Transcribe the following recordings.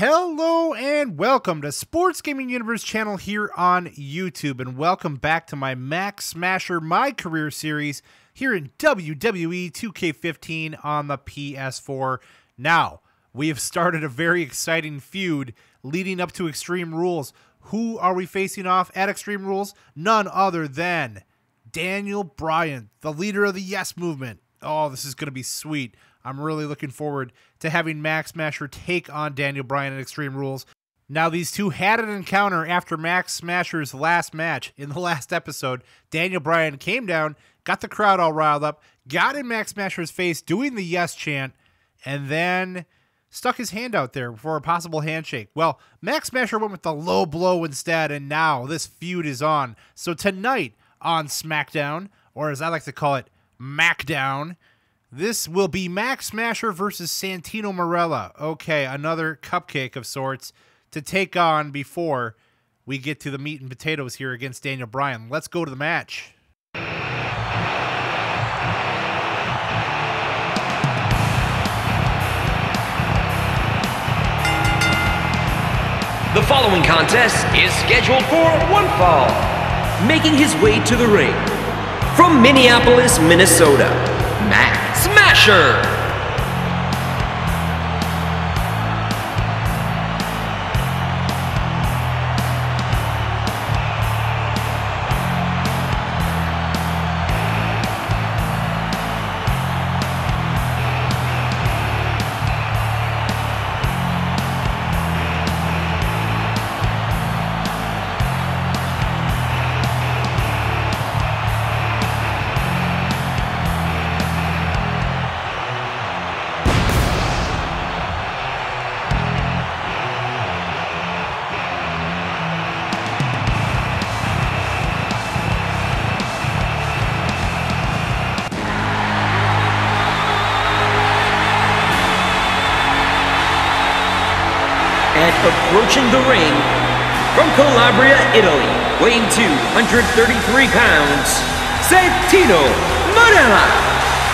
Hello and welcome to Sports Gaming Universe channel here on YouTube, and welcome back to my Max Smasher My Career series here in WWE 2K15 on the PS4. Now, we have started a very exciting feud leading up to Extreme Rules. Who are we facing off at Extreme Rules? None other than Daniel Bryan, the leader of the Yes Movement. Oh, this is going to be sweet. I'm really looking forward to having Max Smasher take on Daniel Bryan at Extreme Rules. Now, these two had an encounter after Max Smasher's last match. In the last episode, Daniel Bryan came down, got the crowd all riled up, got in Max Smasher's face doing the yes chant, and then stuck his hand out there for a possible handshake. Well, Max Smasher went with the low blow instead, and now this feud is on. So tonight on SmackDown, or as I like to call it, Macdown, this will be Max Smasher versus Santino Marella. Okay, another cupcake of sorts to take on before we get to the meat and potatoes here against Daniel Bryan. Let's go to the match. The following contest is scheduled for one fall. Making his way to the ring, from Minneapolis, Minnesota, Max Smasher. Approaching the ring, from Calabria, Italy, weighing 233 pounds, Santino Marella.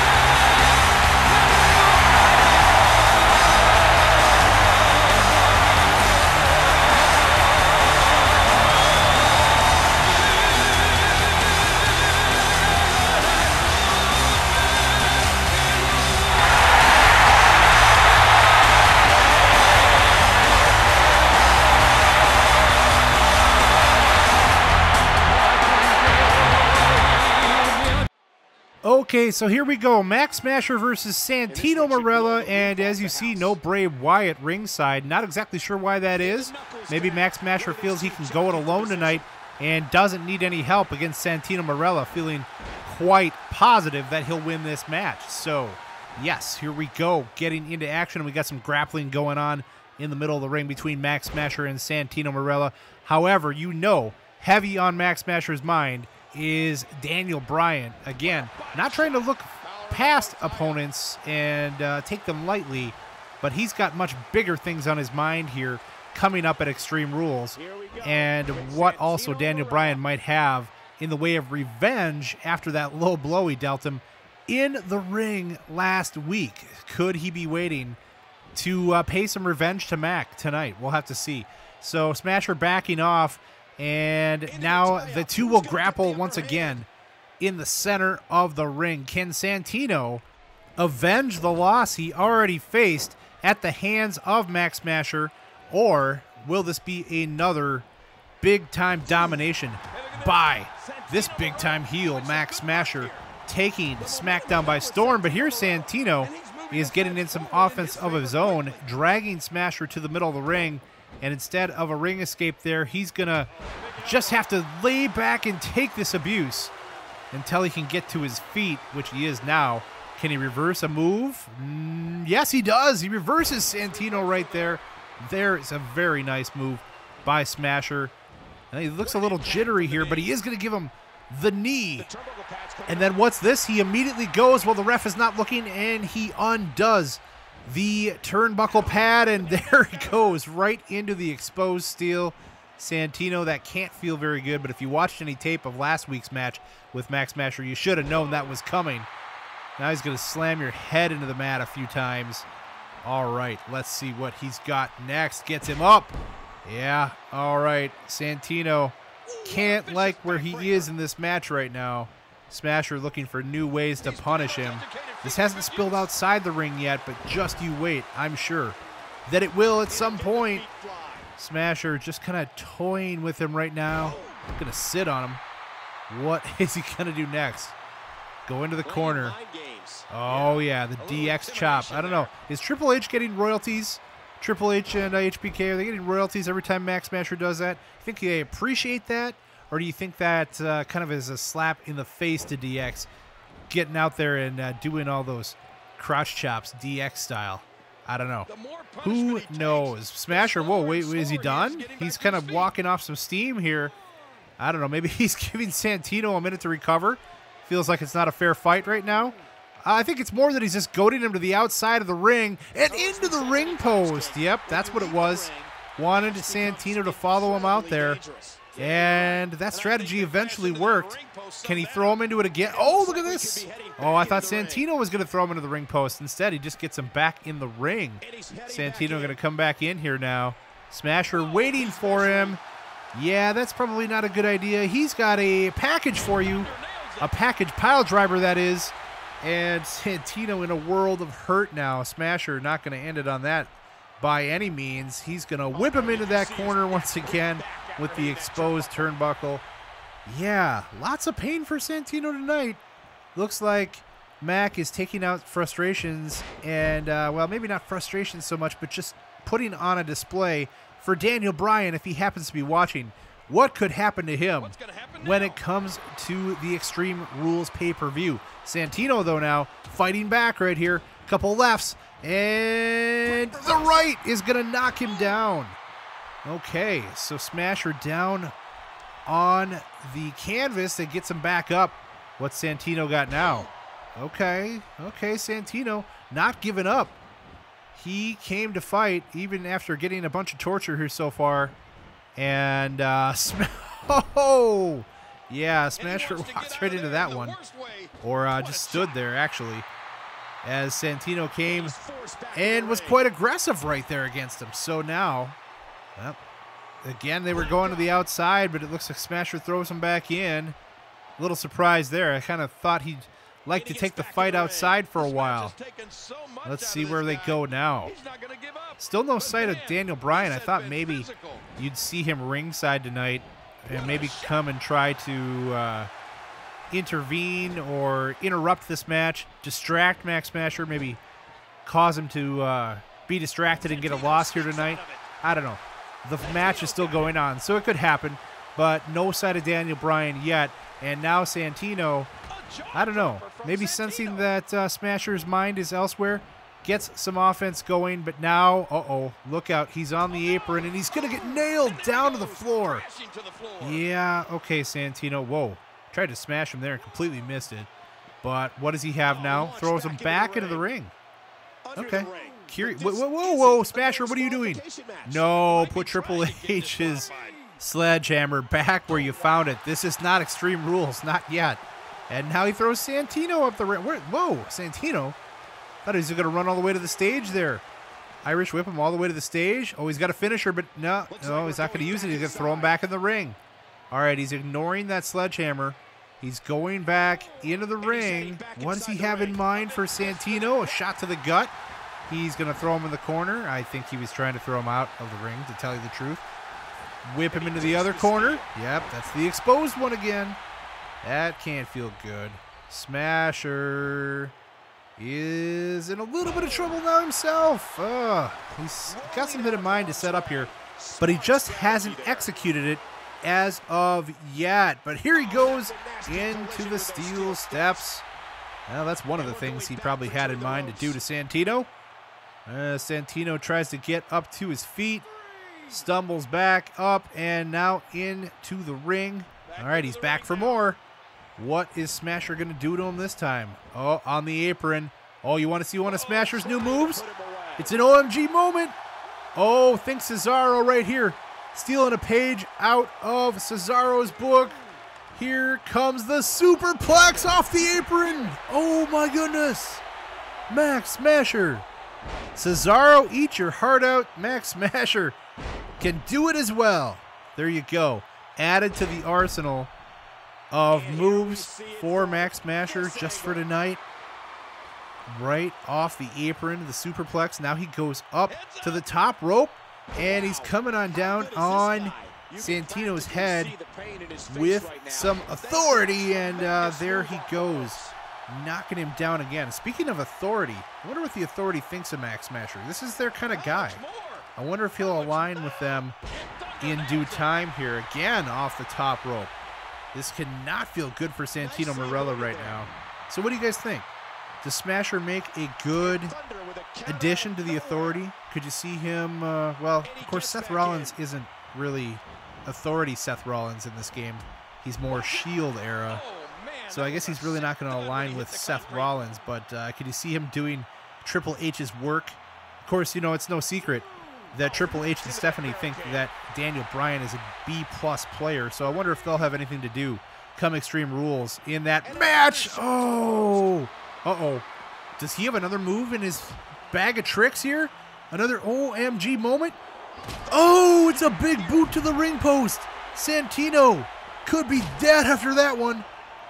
Okay, so here we go. Max Smasher versus Santino Marella, and as you see, no Bray Wyatt ringside. Not exactly sure why that is. Maybe Max Smasher feels he can go it alone tonight and doesn't need any help against Santino Marella, feeling quite positive that he'll win this match. So, yes, here we go, getting into action. We got some grappling going on in the middle of the ring between Max Smasher and Santino Marella. However, you know, heavy on Max Smasher's mind is Daniel Bryan. Again, not trying to look past opponents and take them lightly, but he's got much bigger things on his mind here coming up at Extreme Rules, and what also Daniel Bryan might have in the way of revenge after that low blow he dealt him in the ring last week. Could he be waiting to pay some revenge to Mac tonight? We'll have to see. So Smasher backing off, and now the two will grapple once again in the center of the ring. Can Santino avenge the loss he already faced at the hands of Max Smasher, or will this be another big-time domination by this big-time heel, Max Smasher, taking SmackDown by storm? But here Santino is getting in some offense of his own, dragging Smasher to the middle of the ring. And instead of a ring escape there, he's going to just have to lay back and take this abuse until he can get to his feet, which he is now. Can he reverse a move? Yes, he does. He reverses Santino right there. There is a very nice move by Smasher. And he looks a little jittery here, but he is going to give him the knee. And then what's this? He immediately goes while the ref is not looking, and he undoes the turnbuckle pad, and there he goes, right into the exposed steel. Santino, that can't feel very good, but if you watched any tape of last week's match with Max Smasher, you should have known that was coming. Now he's going to slam your head into the mat a few times. All right, let's see what he's got next. Gets him up. Yeah, all right. Santino can't like where he is in this match right now. Smasher looking for new ways to punish him. This hasn't spilled outside the ring yet, but just you wait. I'm sure that it will at some point. Smasher just kind of toying with him right now. Gonna sit on him. What is he gonna do next? Go into the corner. Oh yeah, the DX chop. I don't know. Is Triple H getting royalties? Triple H and HBK, are they getting royalties every time Max Smasher does that? You think they appreciate that? Or do you think that kind of is a slap in the face to DX? Getting out there and doing all those crotch chops, DX style. I don't know. Who knows? Smasher, whoa, wait, is he done? He's kind of walking off some steam here. I don't know. Maybe he's giving Santino a minute to recover. Feels like it's not a fair fight right now. I think it's more that he's just goading him to the outside of the ring and into the ring post. Yep, that's what it was. Wanted Santino to follow him out there. And that strategy eventually worked. Can he throw him into it again? Oh, look at this. Oh, I thought Santino was going to throw him into the ring post. Instead, he just gets him back in the ring. Santino going to come back in here now. Smasher waiting for him. Yeah, that's probably not a good idea. He's got a package for you. A package pile driver, that is. And Santino in a world of hurt now. Smasher not going to end it on that by any means. He's going to whip him into that corner once again with the exposed turnbuckle. Yeah, lots of pain for Santino tonight. Looks like Mac is taking out frustrations and, well, maybe not frustrations so much, but just putting on a display for Daniel Bryan if he happens to be watching. What could happen to him when it comes to the Extreme Rules pay-per-view? Santino, though, now fighting back right here. Couple lefts, and the right is going to knock him down. Okay, so Smasher down on the canvas. That gets him back up. What's Santino got now? Okay, Santino not giving up. He came to fight even after getting a bunch of torture here so far. And, oh, yeah, Smasher walked right into that one. Or just stood there, actually, as Santino came and was quite aggressive right there against him. So now, well, again, they were going to the outside, but it looks like Smasher throws him back in. A little surprise there. I kind of thought he'd like to take the fight outside for a while. Let's see where they go now. Still no sight of Daniel Bryan. I thought maybe you'd see him ringside tonight and maybe come and try to intervene or interrupt this match, distract Max Smasher, maybe cause him to be distracted and get a loss here tonight. I don't know. The match is still going on, so it could happen, but no sight of Daniel Bryan yet. And now Santino, I don't know, maybe sensing that Smasher's mind is elsewhere, gets some offense going, but now, uh-oh, look out, he's on the apron, and he's going to get nailed down to the floor. Yeah, okay, Santino, whoa. Tried to smash him there and completely missed it. But what does he have now? Throws him back into the ring. Okay. Whoa, Smasher, what are you doing? No, put Triple H's sledgehammer back where you found it. This is not Extreme Rules, not yet. And now he throws Santino up the ring. Whoa, Santino? Thought he was going to run all the way to the stage there. Irish whip him all the way to the stage. Oh, he's got a finisher, but no, he's not going to use it. He's going to throw him back in the ring. All right, he's ignoring that sledgehammer. He's going back into the ring. What does he have in mind for Santino? A shot to the gut. He's going to throw him in the corner. I think he was trying to throw him out of the ring, to tell you the truth. Whip him into the other corner. Yep, that's the exposed one again. That can't feel good. Smasher is in a little bit of trouble now himself. He's got something in mind to set up here, but he just hasn't executed it as of yet. But here he goes into the steel steps. Well, that's one of the things he probably had in mind to do to Santino. Santino tries to get up to his feet, stumbles back up, and now into the ring. All right, he's back for more. What is Smasher going to do to him this time? Oh, on the apron. Oh, you want to see one of Smasher's new moves? It's an OMG moment. Oh, think Cesaro right here. Stealing a page out of Cesaro's book. Here comes the superplex off the apron. Oh, my goodness. Max Smasher Cesaro, eat your heart out. Max Smasher can do it as well. There you go. Added to the arsenal of moves for Max Smasher just for tonight. Right off the apron, the superplex. Now he goes up to the top rope, and he's coming on down on Santino's head with some authority, and there he goes, knocking him down again. Speaking of authority, I wonder what the authority thinks of Max Smasher. This is their kind of guy. I wonder if he'll align with them in due time here. Again, off the top rope. This cannot feel good for Santino Marella right now. So what do you guys think? Does Smasher make a good addition to the authority? Could you see him, well, of course, Seth Rollins isn't really authority Seth Rollins in this game. He's more Shield era. So I guess he's really not going to align with Seth Rollins, but could you see him doing Triple H's work? Of course, you know, it's no secret that Triple H and Stephanie think that Daniel Bryan is a B-plus player, so I wonder if they'll have anything to do come Extreme Rules in that match. Oh! Uh-oh. Does he have another move in his bag of tricks here? Another OMG moment? Oh, it's a big boot to the ring post. Santino could be dead after that one.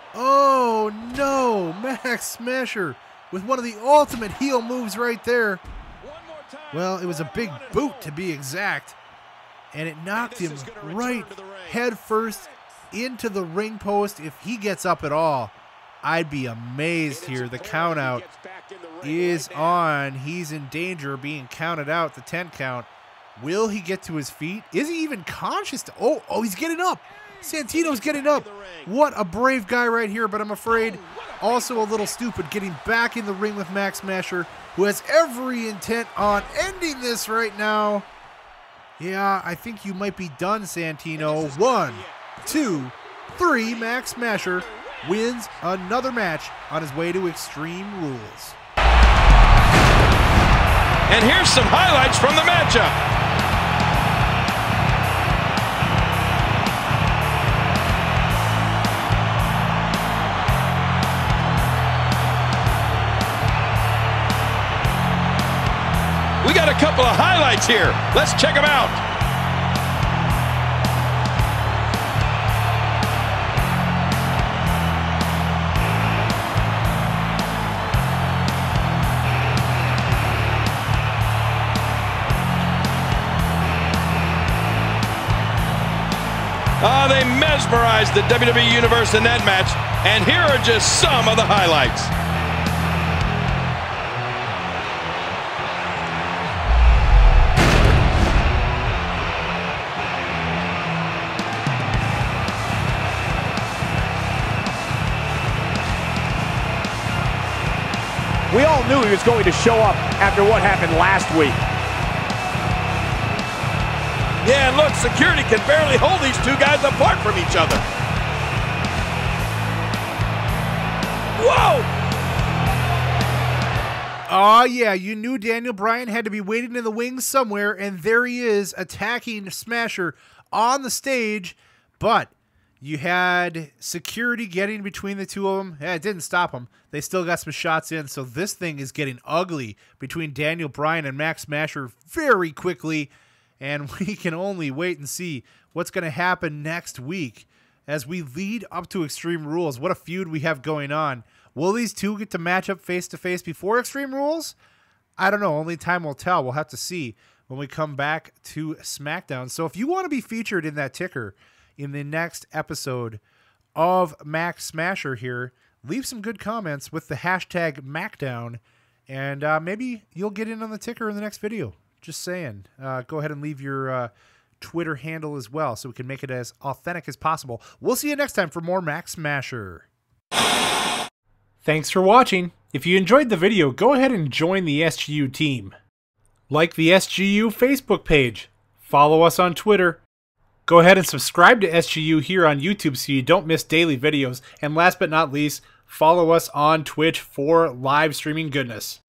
Oh, no. Max Smasher with one of the ultimate heel moves right there. Well, it was a big boot to be exact. And it knocked him right head first into the ring post. If he gets up at all, I'd be amazed here. The count out is on. He's in danger of being counted out, the 10 count. Will he get to his feet? Is he even conscious? Oh, he's getting up. Santino's getting up. What a brave guy right here, but I'm afraid also a little stupid getting back in the ring with Max Smasher, who has every intent on ending this right now. Yeah, I think you might be done, Santino. 1, 2, 3. Max Smasher wins another match on his way to Extreme Rules. And here's some highlights from the matchup. We got a couple of highlights here. Let's check them out. They mesmerized the WWE Universe in that match, and here are just some of the highlights. We all knew he was going to show up after what happened last week. Yeah, and look, security can barely hold these two guys apart from each other. Whoa! Oh, yeah, you knew Daniel Bryan had to be waiting in the wings somewhere, and there he is attacking Smasher on the stage, but you had security getting between the two of them. Yeah, it didn't stop them. They still got some shots in, so this thing is getting ugly between Daniel Bryan and Max Smasher very quickly, and we can only wait and see what's going to happen next week as we lead up to Extreme Rules. What a feud we have going on. Will these two get to match up face-to-face before Extreme Rules? I don't know. Only time will tell. We'll have to see when we come back to SmackDown. So if you want to be featured in that ticker in the next episode of Max Smasher here, leave some good comments with the hashtag MacDown, and maybe you'll get in on the ticker in the next video. Just saying. Go ahead and leave your Twitter handle as well so we can make it as authentic as possible. We'll see you next time for more Max Smasher. Thanks for watching. If you enjoyed the video, go ahead and join the SGU team. Like the SGU Facebook page. Follow us on Twitter. Go ahead and subscribe to SGU here on YouTube so you don't miss daily videos. And last but not least, follow us on Twitch for live streaming goodness.